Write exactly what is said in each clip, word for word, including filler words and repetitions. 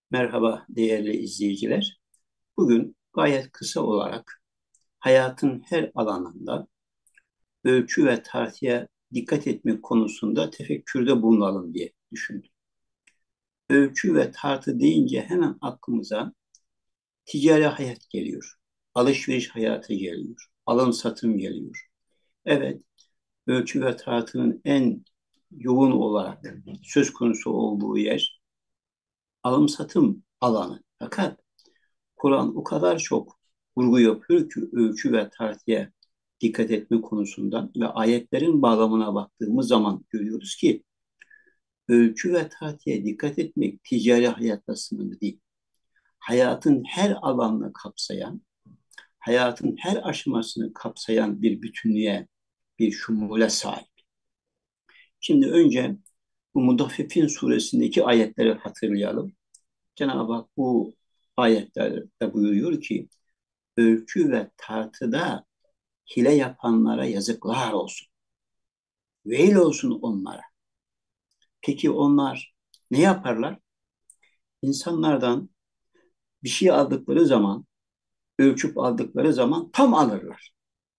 Merhaba değerli izleyiciler. Bugün gayet kısa olarak hayatın her alanında ölçü ve tartıya dikkat etmek konusunda tefekkürde bulunalım diye düşündüm. Ölçü ve tartı deyince hemen aklımıza ticari hayat geliyor. Alışveriş hayatı geliyor. Alım satım geliyor. Evet, ölçü ve tartının en yoğun olarak söz konusu olduğu yer alım satım alanı. Fakat Kur'an o kadar çok vurgu yapıyor ki ölçü ve tartıya dikkat etme konusunda ve ayetlerin bağlamına baktığımız zaman görüyoruz ki ölçü ve tartıya dikkat etmek ticari hayatla sınırlı değil. Hayatın her alanını kapsayan, hayatın her aşamasını kapsayan bir bütünlüğe, bir şumule sahip. Şimdi önce bu Mudaffifin suresindeki ayetleri hatırlayalım. Cenab-ı Hak bu ayetlerde buyuruyor ki ölçü ve tartıda hile yapanlara yazıklar olsun. Veil olsun onlara. Peki onlar ne yaparlar? İnsanlardan bir şey aldıkları zaman, ölçüp aldıkları zaman tam alırlar.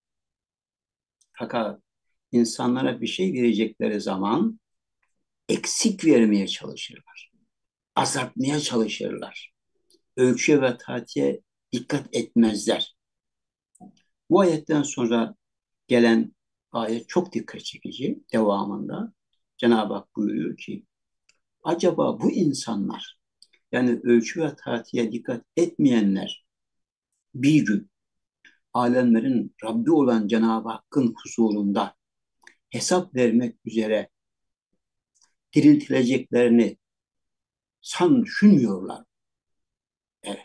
Fakat insanlara bir şey verecekleri zaman eksik vermeye çalışırlar. Azaltmaya çalışırlar. Ölçüye ve tartıya dikkat etmezler. Bu ayetten sonra gelen ayet çok dikkat çekici. Devamında Cenab-ı Hak buyuruyor ki acaba bu insanlar yani ölçü ve tartıya dikkat etmeyenler bir gün alemlerin Rabbi olan Cenab-ı Hakk'ın huzurunda hesap vermek üzere diriltileceklerini san düşünmüyorlar. Evet,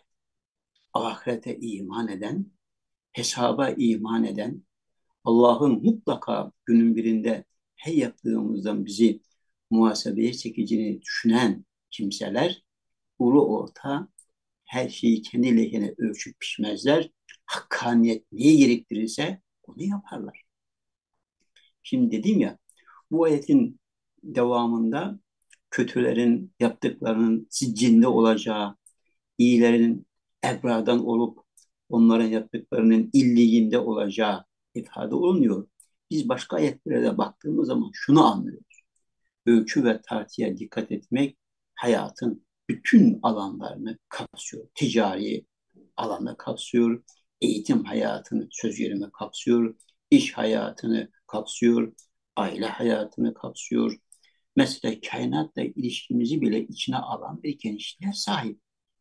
ahirete iman eden, hesaba iman eden, Allah'ın mutlaka günün birinde her yaptığımızdan bizi muhasebeye çekeceğini düşünen kimseler ulu orta her şeyi kendi lehine ölçüp pişmezler. Hakkaniyet neyi gerektirirse onu yaparlar. Şimdi dedim ya bu ayetin devamında kötülerin yaptıklarının siccinde olacağı, iyilerin ebradan olup onların yaptıklarının illiğinde olacağı ifade olunuyor. Biz başka ayetlere de baktığımız zaman şunu anlıyoruz. Ölçü ve tartıya dikkat etmek hayatın bütün alanlarını kapsıyor. Ticari alanı kapsıyor, eğitim hayatını söz gelimi kapsıyor, iş hayatını kapsıyor, aile hayatını kapsıyor. Mesela kainatla ilişkimizi bile içine alan bir genişliğe sahip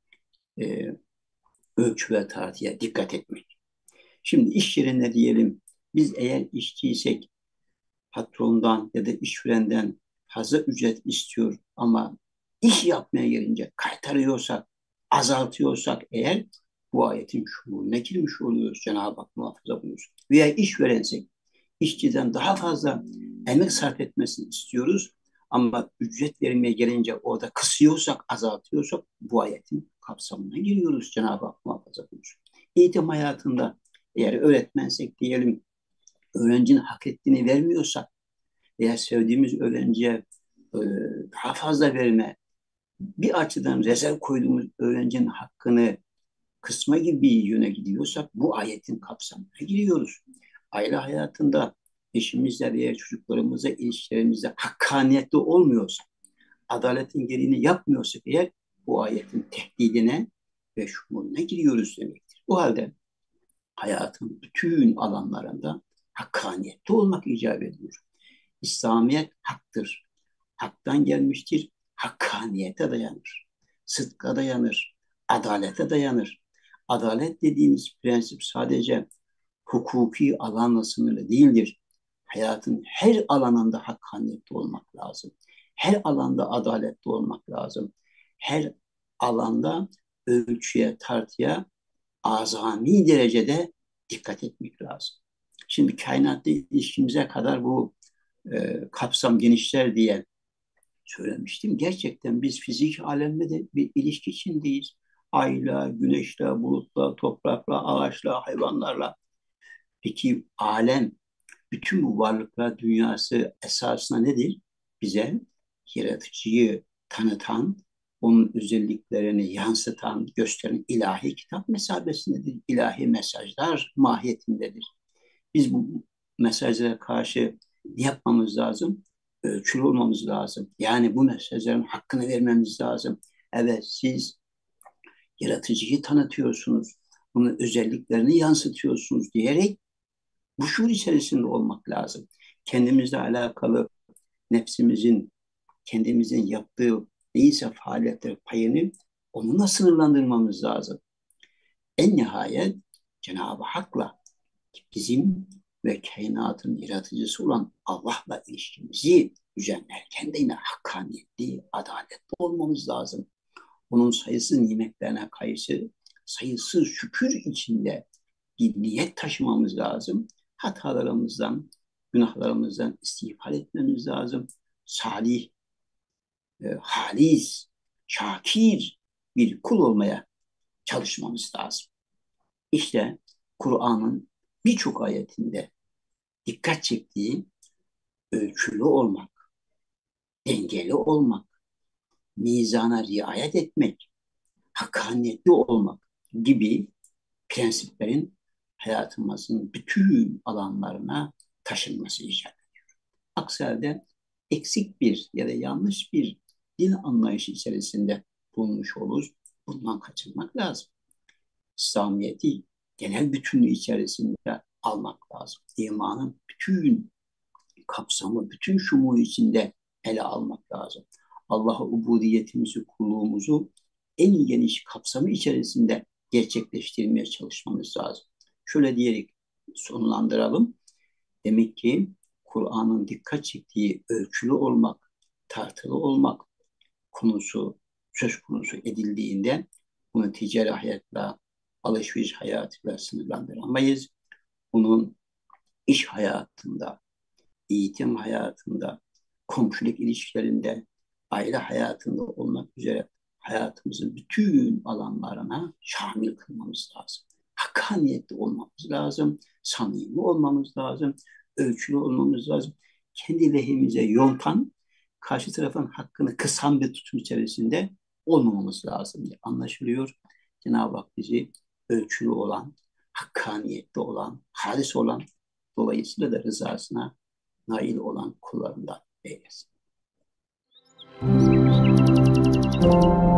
e, ölçü ve tartıya dikkat etmek. Şimdi iş yerinde diyelim biz eğer işçiysek patrondan ya da işverenden fazla ücret istiyor ama iş yapmaya gelince kaytarıyorsak, azaltıyorsak eğer bu ayetin şuuruna girmiş oluyoruz. Cenab-ı Hak muhafaza buyursun. Veya işverensek işçiden daha fazla emek sarf etmesini istiyoruz ama ücret vermeye gelince orada kısıyorsak, azaltıyorsak bu ayetin kapsamına giriyoruz. Cenab-ı Hak muhafaza buyursun. Eğitim hayatında eğer öğretmensek diyelim öğrencinin hak ettiğini vermiyorsak veya sevdiğimiz öğrenciye e, daha fazla verme, bir açıdan rezerv koyduğumuz öğrencinin hakkını kısma gibi bir yöne gidiyorsak bu ayetin kapsamına giriyoruz. Aile hayatında eşimizle veya çocuklarımızla ilişkilerimizde hakkaniyetli olmuyorsak, adaletin gereğini yapmıyorsak eğer bu ayetin tehdidine ve şumuruna giriyoruz demektir. O halde hayatın bütün alanlarında hakkaniyetli olmak icap ediyor. İslamiyet haktır. Haktan gelmiştir. Hakkaniyete dayanır. Sıdka dayanır. Adalete dayanır. Adalet dediğimiz prensip sadece hukuki alanla sınırlı değildir. Hayatın her alanında hakkaniyetli olmak lazım. Her alanda adaletli olmak lazım. Her alanda ölçüye, tartıya azami derecede dikkat etmek lazım. Şimdi kainatla ilişkimize kadar bu e, kapsam genişler diye söylemiştim. Gerçekten biz fizik alemde de bir ilişki içindeyiz. Ayla, güneşle, bulutla, toprakla, ağaçla, hayvanlarla. Peki alem, bütün bu varlıklar dünyası esasında nedir? Bize yaratıcıyı tanıtan, onun özelliklerini yansıtan, gösteren ilahi kitap mesabesindedir. İlahi mesajlar mahiyetindedir. Biz bu mesajlara karşı ne yapmamız lazım? Ölçülü olmamız lazım. Yani bu mesajların hakkını vermemiz lazım. Evet, siz yaratıcıyı tanıtıyorsunuz, bunun özelliklerini yansıtıyorsunuz diyerek bu şuur içerisinde olmak lazım. Kendimizle alakalı nefsimizin, kendimizin yaptığı neyse faaliyetler payını onunla sınırlandırmamız lazım. En nihayet Cenab-ı Hak'la bizim ve kainatın yaratıcısı olan Allah'la ilişkimizi düzenlerken de yine hakkaniyetli, adaletli olmamız lazım. Onun sayısız nimetlerine karşı sayısız şükür içinde bir niyet taşımamız lazım. Hatalarımızdan, günahlarımızdan istiğfar etmemiz lazım. Salih, e, halis, şakir bir kul olmaya çalışmamız lazım. İşte Kur'an'ın birçok ayetinde dikkat çektiği ölçülü olmak, dengeli olmak, mizana riayet etmek, hakkaniyetli olmak gibi prensiplerin hayatımızın bütün alanlarına taşınması icap ediyor. Aksi halde eksik bir ya da yanlış bir din anlayışı içerisinde bulunmuş oluruz. Bundan kaçınmak lazım. İslamiyet'i genel bütünlüğü içerisinde almak lazım. İmanın bütün kapsamı, bütün şumulu içinde ele almak lazım. Allah'a ubudiyetimizi, kulluğumuzu en geniş kapsamı içerisinde gerçekleştirmeye çalışmamız lazım. Şöyle diyerek sonlandıralım. Demek ki Kur'an'ın dikkat çektiği ölçülü olmak, tartılı olmak konusu söz konusu edildiğinde bunu ticari hayatla, alışveriş hayatıyla sınırlandıramayız. Bunun iş hayatında, eğitim hayatında, komşuluk ilişkilerinde, aile hayatında olmak üzere hayatımızın bütün alanlarına şamil kılmamız lazım. Hakkaniyetli olmamız lazım, samimi olmamız lazım, ölçülü olmamız lazım. Kendi lehimize yontan, karşı tarafın hakkını kısan bir tutum içerisinde olmamamız lazım diye anlaşılıyor. Cenab-ı Hak bizi ölçülü olan, hakkaniyetli olan, halis olan, dolayısıyla da rızasına nail olan kullarından eylesin.